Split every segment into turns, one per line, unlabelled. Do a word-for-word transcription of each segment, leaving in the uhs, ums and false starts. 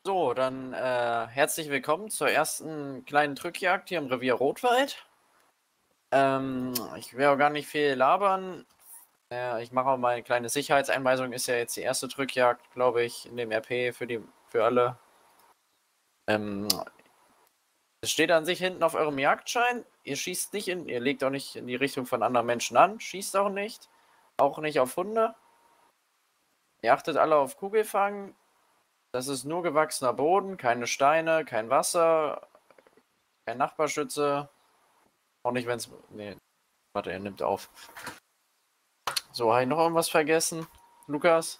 So, dann äh, herzlich willkommen zur ersten kleinen Drückjagd hier im Revier Rotwald. Ähm, ich will auch gar nicht viel labern. Äh, ich mache auch mal eine kleine Sicherheitseinweisung. Ist ja jetzt die erste Drückjagd, glaube ich, in dem R P für die für alle. Ähm, es steht an sich hinten auf eurem Jagdschein. Ihr schießt nicht in, ihr legt auch nicht in die Richtung von anderen Menschen an, schießt auch nicht, auch nicht auf Hunde. Ihr achtet alle auf Kugelfang. Das ist nur gewachsener Boden, keine Steine, kein Wasser, kein Nachbarschütze. Auch nicht, wenn es. Nee, warte, er nimmt auf. So, habe ich noch irgendwas vergessen? Lukas?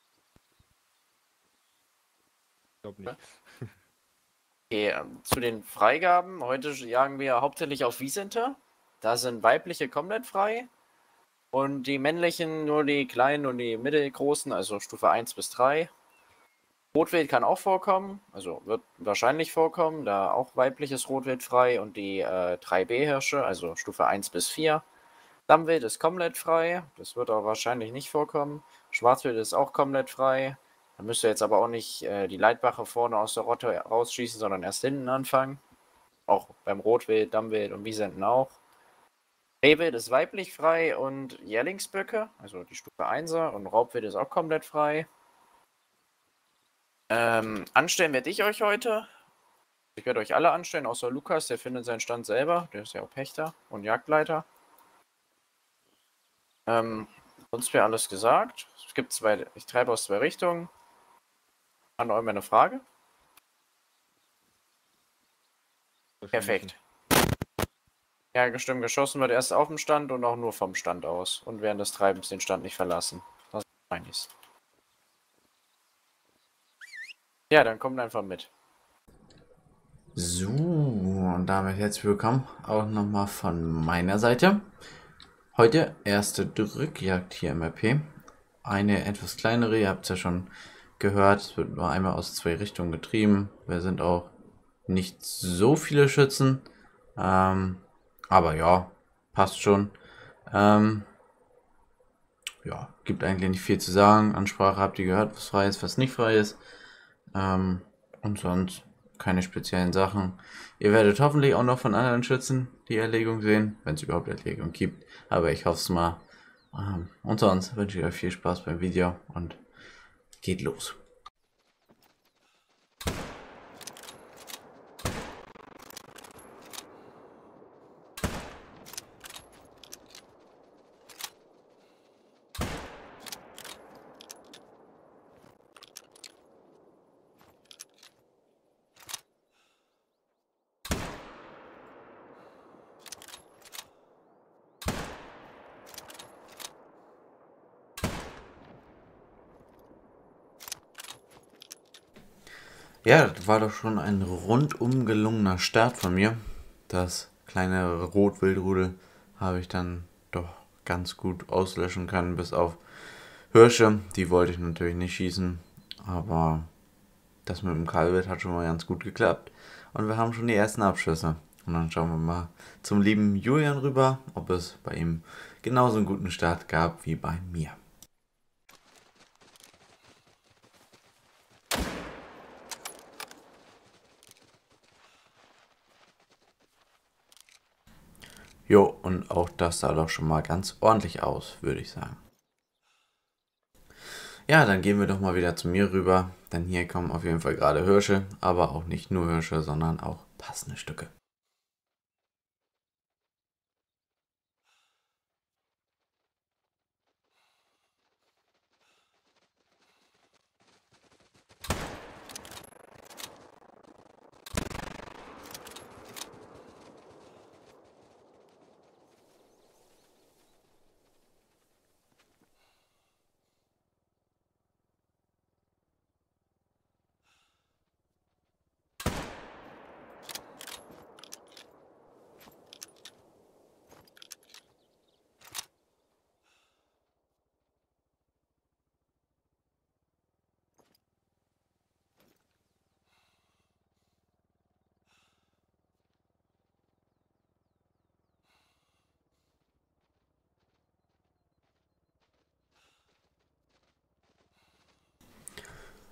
Ich glaube nicht.
Okay, ähm, zu den Freigaben. Heute jagen wir hauptsächlich auf Wiesente. Da sind weibliche komplett frei. Und die männlichen nur die kleinen und die mittelgroßen, also Stufe eins bis drei. Rotwild kann auch vorkommen, also wird wahrscheinlich vorkommen, da auch weibliches Rotwild frei und die äh, drei B-Hirsche, also Stufe eins bis vier. Dammwild ist komplett frei, das wird auch wahrscheinlich nicht vorkommen. Schwarzwild ist auch komplett frei. Da müsst ihr jetzt aber auch nicht äh, die Leitwache vorne aus der Rotte rausschießen, sondern erst hinten anfangen. Auch beim Rotwild, Dammwild und Wiesenten auch. Rehwild ist weiblich frei und Jährlingsböcke, also die Stufe einser, und Raubwild ist auch komplett frei. Ähm, anstellen werde ich euch heute. Ich werde euch alle anstellen, außer Lukas, der findet seinen Stand selber. Der ist ja auch Pächter und Jagdleiter. Ähm, sonst wäre alles gesagt. Es gibt zwei, ich treibe aus zwei Richtungen. An euch eine Frage? Perfekt. Ja, gestimmt, geschossen wird erst auf dem Stand und auch nur vom Stand aus. Und während des Treibens den Stand nicht verlassen. Das meine ich. Ja, dann kommt einfach mit.
So, und damit herzlich willkommen auch nochmal von meiner Seite. Heute erste Drückjagd hier im R P. Eine etwas kleinere, ihr habt es ja schon gehört, es wird nur einmal aus zwei Richtungen getrieben. Wir sind auch nicht so viele Schützen, ähm, aber ja, passt schon. Ähm, ja, gibt eigentlich nicht viel zu sagen. Ansprache habt ihr gehört, was frei ist, was nicht frei ist. Ähm, und sonst keine speziellen Sachen. Ihr werdet hoffentlich auch noch von anderen Schützen die Erlegung sehen, wenn es überhaupt Erlegung gibt. Aber ich hoffe es mal. Ähm, und sonst wünsche ich euch viel Spaß beim Video und geht los. Ja, das war doch schon ein rundum gelungener Start von mir. Das kleine Rotwildrudel habe ich dann doch ganz gut auslöschen können, bis auf Hirsche. Die wollte ich natürlich nicht schießen, aber das mit dem Kalbit hat schon mal ganz gut geklappt. Und wir haben schon die ersten Abschüsse. Und dann schauen wir mal zum lieben Julian rüber, ob es bei ihm genauso einen guten Start gab wie bei mir. Jo, und auch das sah doch schon mal ganz ordentlich aus, würde ich sagen. Ja, dann gehen wir doch mal wieder zu mir rüber, denn hier kommen auf jeden Fall gerade Hirsche, aber auch nicht nur Hirsche, sondern auch passende Stücke.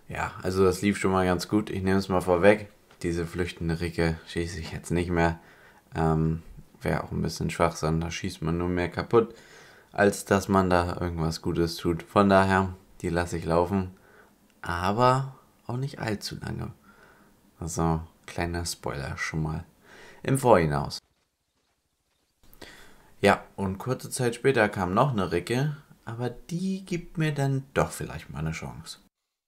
Ja, also das lief schon mal ganz gut. Ich nehme es mal vorweg. Diese flüchtende Ricke schieße ich jetzt nicht mehr. Ähm, Wäre auch ein bisschen Schwachsinn. Da schießt man nur mehr kaputt, als dass man da irgendwas Gutes tut. Von daher, die lasse ich laufen. Aber auch nicht allzu lange. Also, kleiner Spoiler schon mal im Vorhinaus. Ja, und kurze Zeit später kam noch eine Ricke, aber die gibt mir dann doch vielleicht mal eine Chance.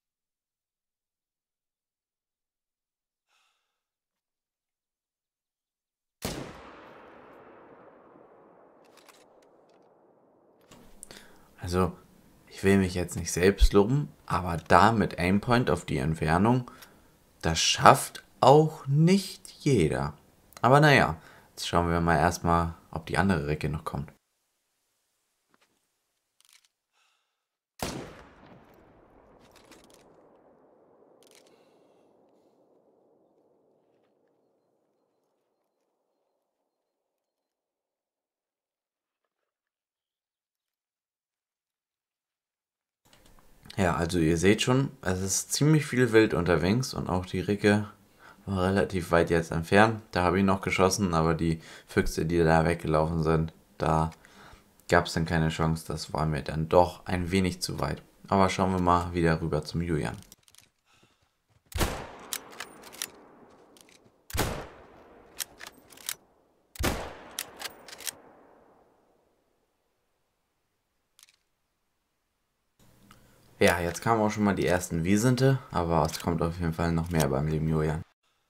Also, ich will mich jetzt nicht selbst loben, aber da mit Aimpoint auf die Entfernung, das schafft auch nicht jeder. Aber naja, jetzt schauen wir mal erstmal, ob die andere Ricke noch kommt. Ja, also ihr seht schon, es ist ziemlich viel Wild unterwegs und auch die Ricke war relativ weit jetzt entfernt. Da habe ich noch geschossen, aber die Füchse, die da weggelaufen sind, da gab es dann keine Chance. Das war mir dann doch ein wenig zu weit. Aber schauen wir mal wieder rüber zum Julian. Ja, jetzt kamen auch schon mal die ersten Wiesente, aber es kommt auf jeden Fall noch mehr beim lieben Julian.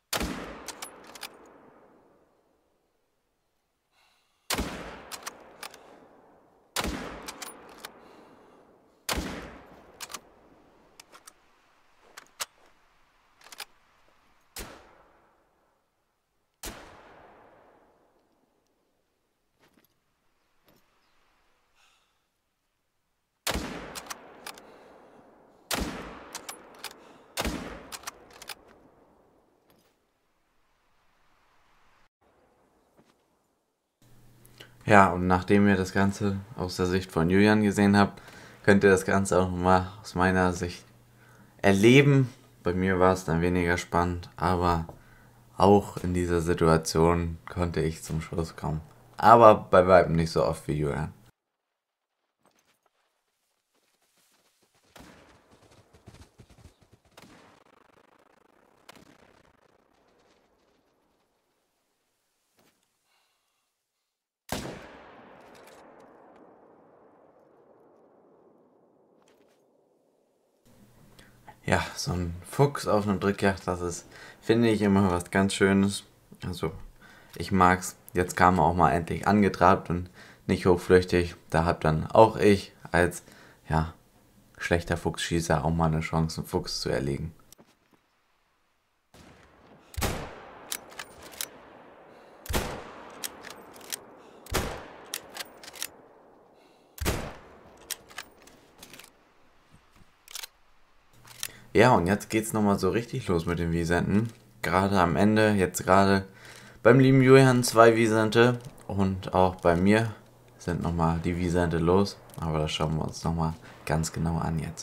Ja, und nachdem ihr das Ganze aus der Sicht von Julian gesehen habt, könnt ihr das Ganze auch nochmal aus meiner Sicht erleben. Bei mir war es dann weniger spannend, aber auch in dieser Situation konnte ich zum Schluss kommen. Aber bei weitem nicht so oft wie Julian. Ja, so ein Fuchs auf einer Drückjagd, das ist, finde ich, immer was ganz Schönes. Also, ich mag's. Jetzt kam er auch mal endlich angetrabt und nicht hochflüchtig. Da hab dann auch ich als, ja, schlechter Fuchsschießer auch mal eine Chance, einen Fuchs zu erlegen. Ja, und jetzt geht's nochmal so richtig los mit den Wiesenten. Gerade am Ende, jetzt gerade beim lieben Julian zwei Wiesente und auch bei mir sind nochmal die Wiesente los. Aber das schauen wir uns nochmal ganz genau an jetzt.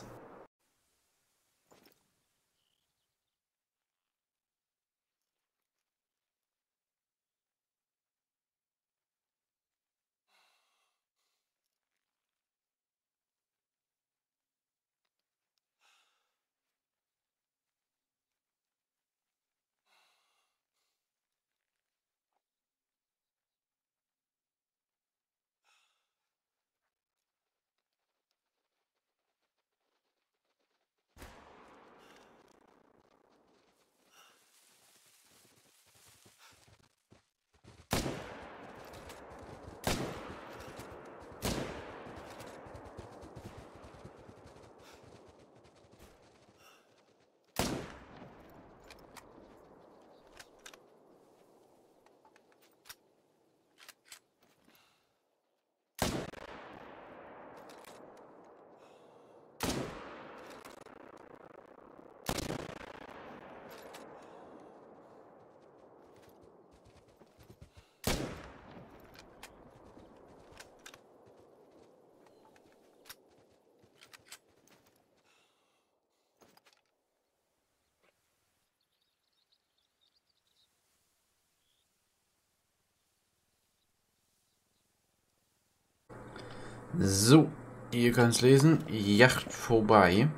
So, ihr könnt es lesen. Yacht vorbei.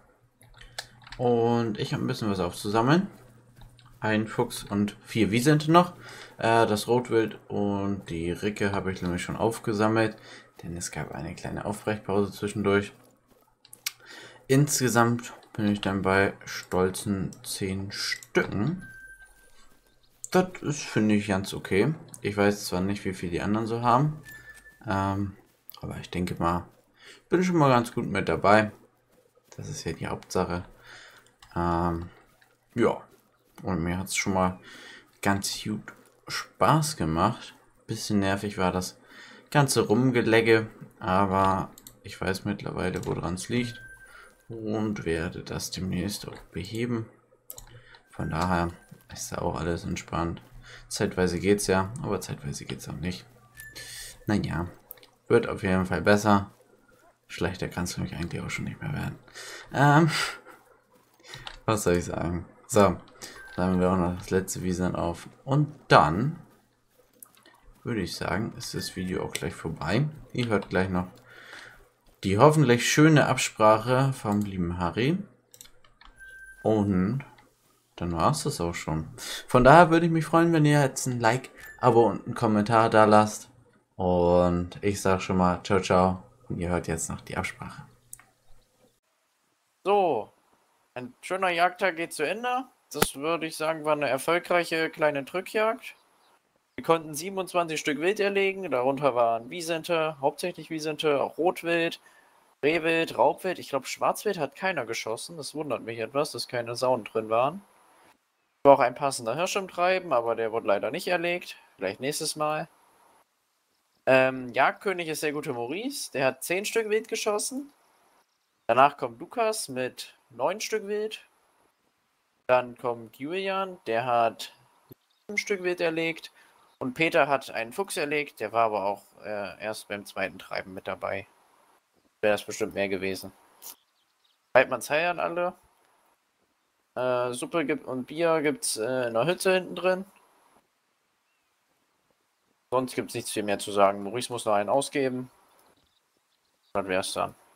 Und ich habe ein bisschen was aufzusammeln. Ein Fuchs und vier Wiesente noch. Äh, das Rotwild und die Ricke habe ich nämlich schon aufgesammelt, denn es gab eine kleine Aufbrechpause zwischendurch. Insgesamt bin ich dann bei stolzen zehn Stücken. Das ist, finde ich, ganz okay. Ich weiß zwar nicht, wie viel die anderen so haben, ähm, aber ich denke mal, bin schon mal ganz gut mit dabei. Das ist ja die Hauptsache. Ähm, ja, und mir hat es schon mal ganz gut Spaß gemacht. Bisschen nervig war das ganze Rumgelegge, aber ich weiß mittlerweile, woran es liegt und werde das demnächst auch beheben. Von daher ist da auch alles entspannt. Zeitweise geht's ja, aber zeitweise geht's auch nicht. Naja, wird auf jeden Fall besser. Schlechter kann es nämlich eigentlich auch schon nicht mehr werden. Ähm, was soll ich sagen? So, dann haben wir auch noch das letzte Wiesen auf. Und dann würde ich sagen, ist das Video auch gleich vorbei. Ihr hört gleich noch die hoffentlich schöne Absprache vom lieben Harry. Und dann war es das auch schon. Von daher würde ich mich freuen, wenn ihr jetzt ein Like, Abo und einen Kommentar da lasst. Und ich sage schon mal ciao, ciao. Und ihr hört jetzt noch die Absprache.
So, ein schöner Jagdtag geht zu Ende. Das würde ich sagen, war eine erfolgreiche kleine Drückjagd. Wir konnten siebenundzwanzig Stück Wild erlegen. Darunter waren Wiesente, hauptsächlich Wiesente, auch Rotwild, Rehwild, Raubwild. Ich glaube, Schwarzwild hat keiner geschossen. Das wundert mich etwas, dass keine Sauen drin waren. War auch ein passender Hirsch im Treiben, aber der wurde leider nicht erlegt. Vielleicht nächstes Mal. Ähm, Jagdkönig ist der gute Maurice. Der hat zehn Stück Wild geschossen. Danach kommt Lukas mit neun Stück Wild. Dann kommt Julian, der hat sieben Stück Wild erlegt. Und Peter hat einen Fuchs erlegt, der war aber auch äh, erst beim zweiten Treiben mit dabei. Wäre das bestimmt mehr gewesen. Weidmanns Heiern alle. Äh, Suppe gibt und Bier gibt es äh, in der Hütte hinten drin. Sonst gibt es nichts viel mehr zu sagen. Maurice muss noch einen ausgeben. Das wär's dann.